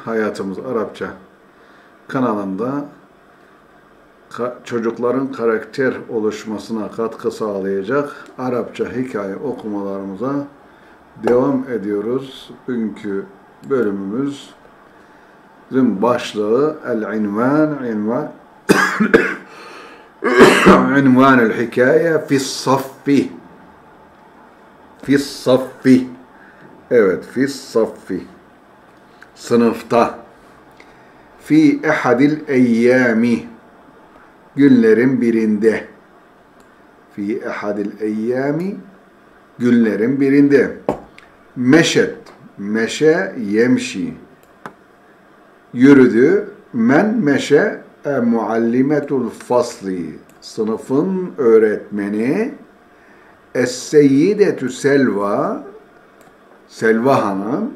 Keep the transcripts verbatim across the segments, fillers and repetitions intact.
Hayatımız Arapça kanalında çocukların karakter oluşmasına katkı sağlayacak Arapça hikaye okumalarımıza devam ediyoruz. Bugünkü bölümümüzün başlığı El-İnvan İnvan İnvanul Hikaye Fis-Saffi Fis-Saffi Evet, Fis-Saffi sınıfta fi ehadil eyyami günlerin birinde fi ehadil eyyami günlerin birinde meşet meşe yemşi yürüdü men meşe e muallimetul fasli sınıfın öğretmeni es-seyyidetü Selva Selva Hanım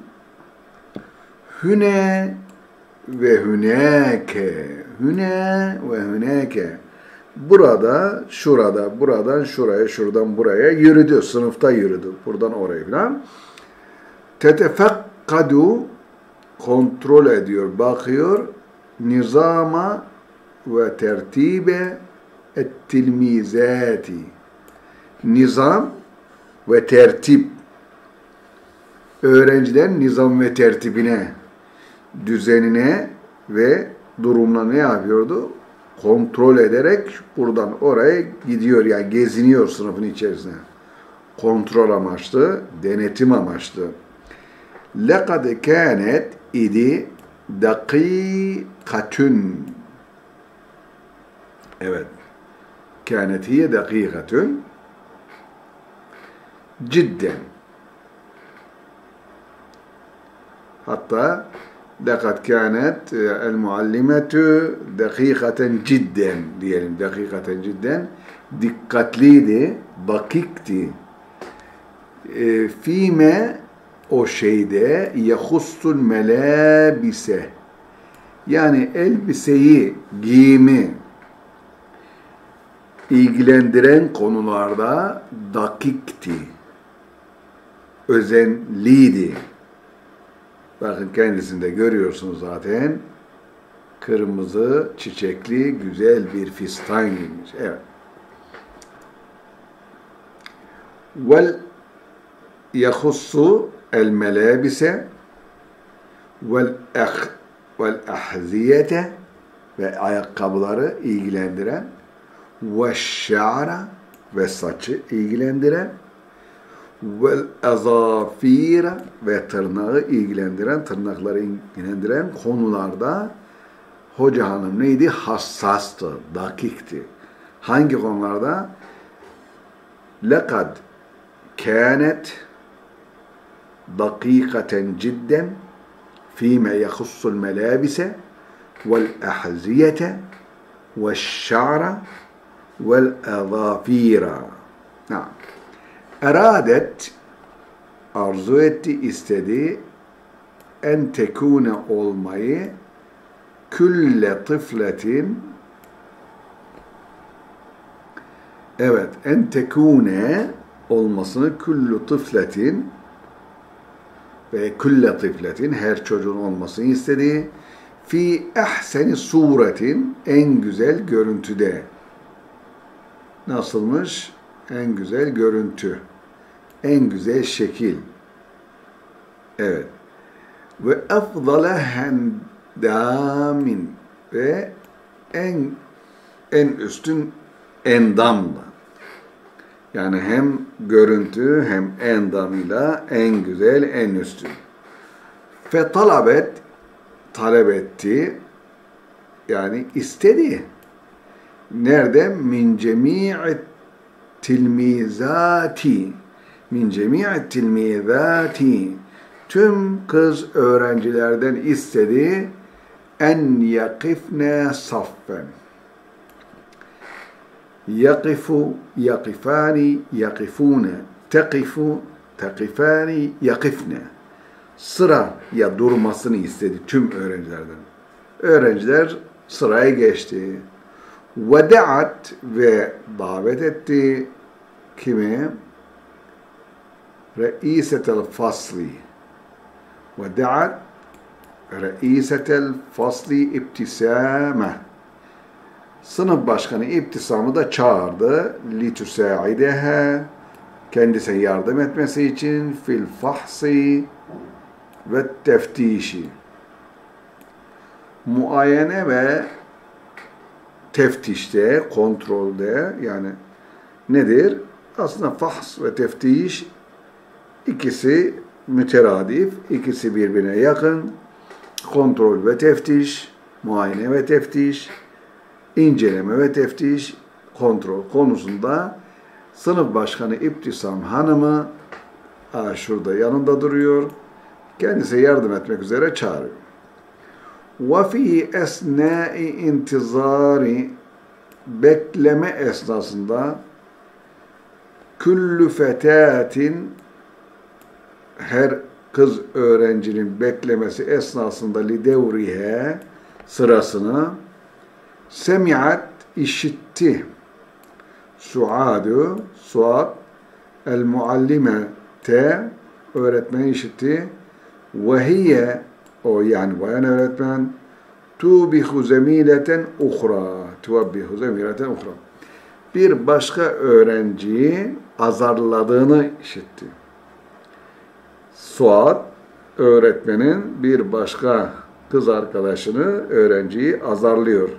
hüne ve hüneke hüne ve hüneke burada, şurada, buradan şuraya, şuradan buraya yürüdü. Sınıfta yürüdü. Buradan oraya falan. Tetefekkadu kontrol ediyor, bakıyor. Nizama ve tertibe et-tilmizati nizam ve tertip öğrencilerin nizam ve tertibine, düzenine ve durumuna ne yapıyordu? Kontrol ederek buradan oraya gidiyor. Yani geziniyor sınıfın içerisine. Kontrol amaçlı, denetim amaçlı. لَقَدْ كَانَتْ idi dakikatun. Evet. Kânet hiye dakikatun. Cidden. Hatta لَقَدْ كَانَتْ الْمُعَلِّمَةُ دَقِيقَةً cidden diyelim. Dakikaten cidden. Dikkatliydi, dakikti. E, fîme o şeyde yehussul melâbise yani elbiseyi, giyimi ilgilendiren konularda dakikti. Özenliydi. Bakın kendisinde görüyorsunuz zaten. Kırmızı, çiçekli, güzel bir fistan giymiş. Evet. Vel yahussu el melabise vel ah vel ahziyete ve ayakkabıları ilgilendiren ve şa'ra ve saçı ilgilendiren vel azafira ve tırnağı ilgilendiren, tırnakları ilgilendiren konularda hoca hanım neydi? Hassastı, dakikti. Hangi konularda? Lekad kânet dakikaten cidden fîme yahussul melâbise vel ahziyete ve şa'ra vel azafira. Naam. Eradet arzu etti, istedi en tekune olmayı külle tıfletin evet en tekune olmasını küllü tıfletin ve külle tıfletin her çocuğun olmasını istedi fi ehseni suretin en güzel görüntüde. Nasılmış? En güzel görüntü. En güzel şekil. Evet. Ve efdale hendamin ve en en üstün endamla. Yani hem görüntü hem endamıyla en güzel, en üstün. Fe talabet talep etti. Yani istedi. Nerede? Min cemi'i tilmizati min cemi'i tilmizati tüm kız öğrencilerden istedi en yakifne saffen yakifu yakifani yakifune tekifu tekifani yakifne sıra ya durmasını istedi tüm öğrencilerden. Öğrenciler sıraya geçti. Ve da'at ve davet etti kimi? Reisetel fasli ve da'at Reisetel fasli ibtisame. Sınıf başkanı İbtisam'ı da çağırdı. Litüsaidehe. Kendisine yardım etmesi için fil fahsi ve teftişi. Muayene ve teftişte, kontrolde, yani nedir? Aslında fahs ve teftiş ikisi müteradif, ikisi birbirine yakın. Kontrol ve teftiş, muayene ve teftiş, inceleme ve teftiş, kontrol konusunda sınıf başkanı İbtisam Hanım'ı aa, şurada yanında duruyor. Kendisi yardım etmek üzere çağırıyor. وَفِي اَسْنَاءِ intizari, bekleme esnasında küllü fetâtin, her kız öğrencinin beklemesi esnasında lidevrihe, sırasını semi'at, işitti. Suadu, Suad el muallimete, öğretmeni işitti. Ve hiye, o yani bayan öğretmen, tubihu zemileten uhra, tubihu zemileten uhra, bir başka öğrenciyi azarladığını işitti. Suad, öğretmenin bir başka kız arkadaşını, öğrenciyi azarlıyor.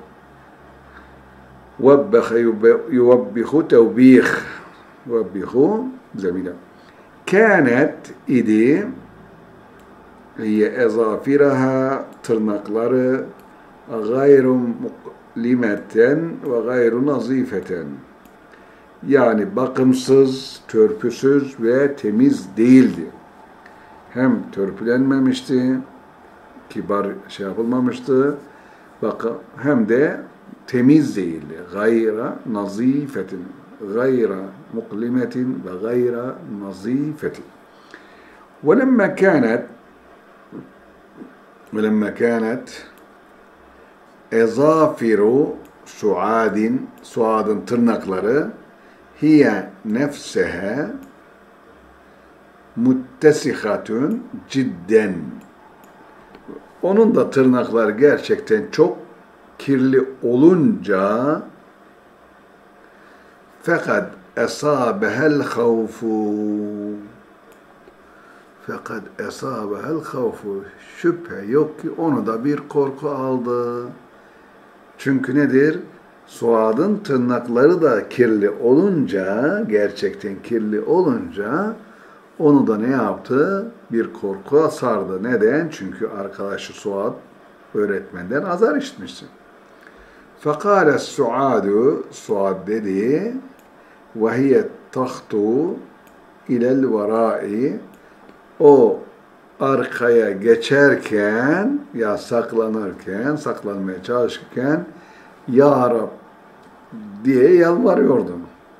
وَبَّخَ يُوَبِّخُ تَوْبِيخ وَبِّخُ zemile. Kânet idi, hiye ezafiraha, tırnakları, gayru muklimeten ve gayru nazifeten, yani bakımsız, törpüsüz ve temiz değildi. Hem törpülenmemişti, kibar şey yapılmamıştı, bakın, hem de temiz değildi. Gayra nazifetin, gayra muklimetin ve gayra nazifetin. وَلَمَّا كَانَتْ وَلَمَّا كَانَتْ اَظَافِرُ Suadin, Suad'ın tırnakları, hiye nefsehe muttesihatun cidden, onun da tırnaklar gerçekten çok kirli olunca fakat esabehel havfu fakat esabehel havfu, şüphe yok ki onu da bir korku aldı. Çünkü nedir? Suad'ın tırnakları da kirli olunca, gerçekten kirli olunca onu da ne yaptı? Bir korku sardı. Neden? Çünkü arkadaşı Suad öğretmenden azar işitmişti. Fekâle Suadu, Suad dedi, ve hiye tahtu ilel verâi, o arkaya geçerken, ya saklanırken, saklanmaya çalışırken, Ya Rab diye yalvarıyordu.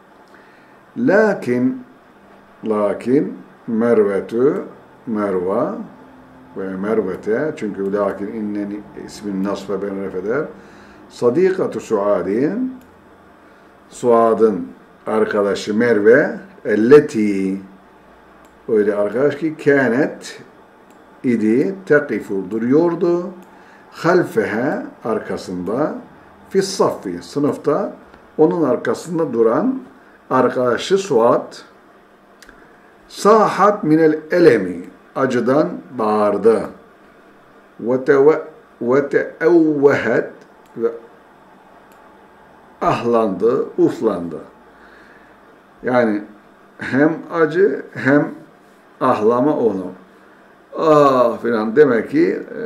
Lakin, lakin Mervetu, Merva ve Mervete, çünkü lakin inneni ismin nasf ve ben refeder, Sadikatu Suadin, Suad'ın arkadaşı Merve, elleti, öyle arkadaş ki kânet idi, tekifu duruyordu, halfeha, arkasında, fissaffi, sınıfta onun arkasında duran arkadaşı Suad, sahat minel elemi, acıdan bağırdı. Ve teevvehet, ve ahlandı, uflandı. Yani hem acı hem ahlama onu. Ah filan, demek ki e,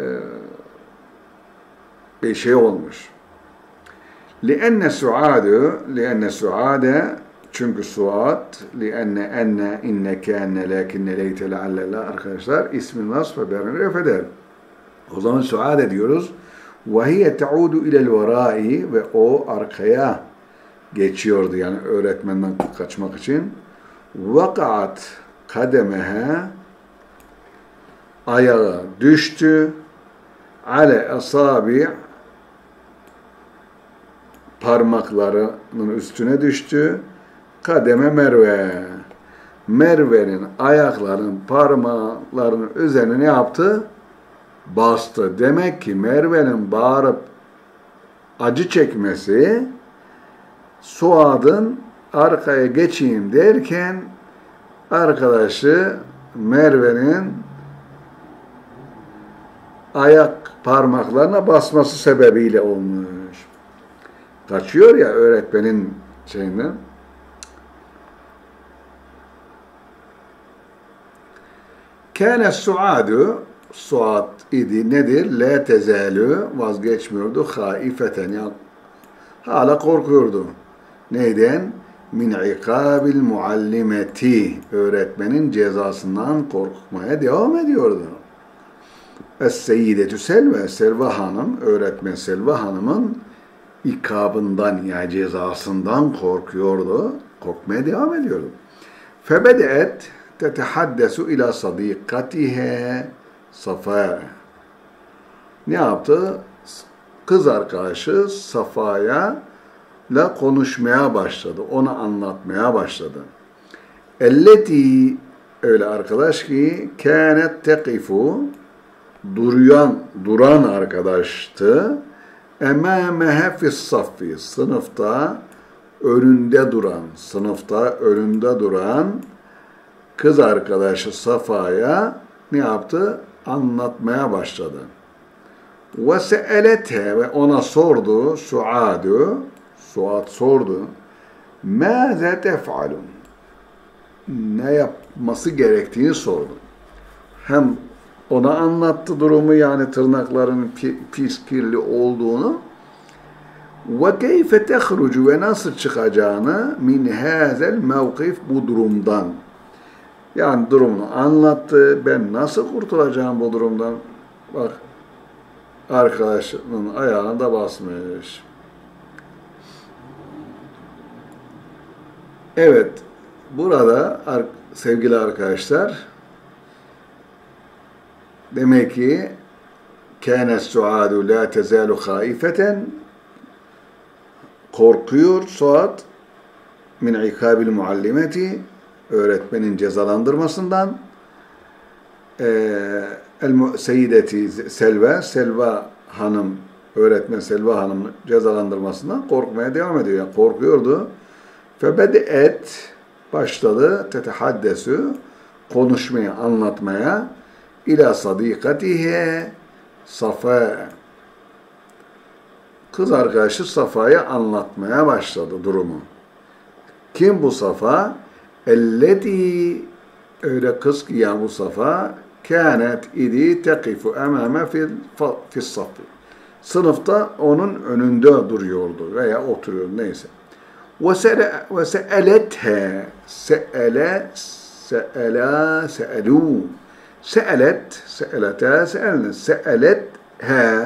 bir şey olmuş. لِأَنَّ سُعَادُ لِأَنَّ سُعَادَ, çünkü Suad, لِأَنَّ اَنَّ اِنَّ كَانَّ لَاكِنَّ لَيْتَ لَعَلَّ, arkadaşlar ismi nasf ve berini refeder. O zaman Suad diyoruz. وَهِيَ تَعُودُ اِلَى الْوَرَائِ, ve o arkaya geçiyordu, yani öğretmenden kaçmak için. وَقَعَتْ قَدَمَهَا, ayağı düştü. عَلَى أَصَابِعِ, parmaklarının üstüne düştü. Kademe Merve, Merve'nin ayaklarının parmaklarının üzerine ne yaptı? bastı. Demek ki Merve'nin bağırıp acı çekmesi Suad'ın arkaya geçeyim derken arkadaşı Merve'nin ayak parmaklarına basması sebebiyle olmuş. Kaçıyor ya öğretmenin şeyinden. Kâne Suadu, Suad idi nedir? La tezalü, vazgeçmiyordu. Haifeten, yani hala korkuyordu. Neyden? Min ikabil muallimeti, öğretmenin cezasından korkmaya devam ediyordu. Es-Seyyidetü Selva, Selva Hanım, öğretmen Selva Hanım'ın ikabından, yani cezasından korkuyordu. Korkmaya devam ediyordu. Febedeet tetehaddesu ila sadikatihe Safa. Ne yaptı? Kız arkadaşı Safa'ya la konuşmaya başladı. Ona anlatmaya başladı. Elleti, öyle arkadaş ki kânet tekifu, duruyan, duran arkadaştı. Emâmehe fis-saffi, sınıfta önünde duran, sınıfta önünde duran kız arkadaşı Safa'ya ne yaptı? Anlatmaya başladı. Ve se'elethe, ve ona sordu, Suadu, Suad sordu. Mâze tef'alun, ne yapması gerektiğini sordu. Hem ona anlattı durumu, yani tırnaklarının pis, kirli olduğunu. Ve keyfe tehrucu, ve nasıl çıkacağını min hâzel mevkif, bu durumdan. Yani durumunu anlattı. Ben nasıl kurtulacağım bu durumdan? Bak, arkadaşının ayağına da basmış. Evet, burada sevgili arkadaşlar, demek ki kâne Suadu la tezalu haifeten, korkuyor Suad min ikabil muallimeti, öğretmenin cezalandırmasından. Ee, El-Seyyideti Selva, Selva Hanım, öğretmen Selva Hanım cezalandırmasından korkmaya devam ediyor. Yani korkuyordu. Febedeet, başladı, tetehaddesu, konuşmaya, anlatmaya, ila sadikatihe Safa, kız arkadaşı Safa'ya anlatmaya başladı durumu. Kim bu Safa? Elleti, öyle kız ki ya bu Safa, kânet idi tekifu emame fis safi, sınıfta onun önünde duruyordu veya oturuyordu, neyse. Ve se'elethe, se'ele, se'ela, se'elû, se'elet, se'elete, se'elne, se'elethe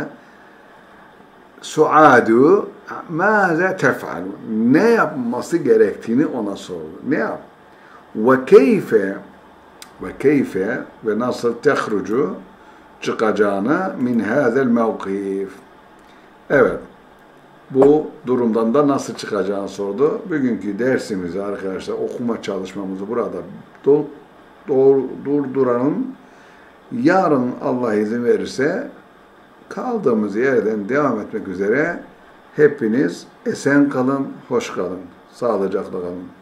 Suadu mâze tef'al, ne yapması gerektiğini ona sordu. Ne yap? Ve keyfe, ve keyfe, ve nasıl tehrucu, çıkacağını min hâzel mevkif. Evet, bu durumdan da nasıl çıkacağını sordu. Bugünkü dersimizi arkadaşlar, okuma çalışmamızı burada durduralım. Yarın Allah izin verirse kaldığımız yerden devam etmek üzere. Hepiniz esen kalın, hoş kalın, sağlıcakla kalın.